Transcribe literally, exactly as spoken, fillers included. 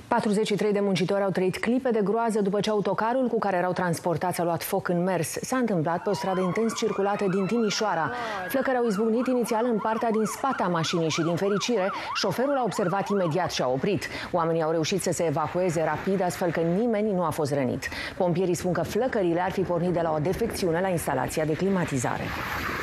patruzeci și trei de muncitori au trăit clipe de groază după ce autocarul cu care erau transportați a luat foc în mers. S-a întâmplat pe o stradă intens circulată din Timișoara. Flăcări au izbucnit inițial în partea din spate a mașinii și, din fericire, șoferul a observat imediat și a oprit. Oamenii au reușit să se evacueze rapid, astfel că nimeni nu a fost rănit. Pompierii spun că flăcările ar fi pornit de la o defecțiune la instalația de climatizare.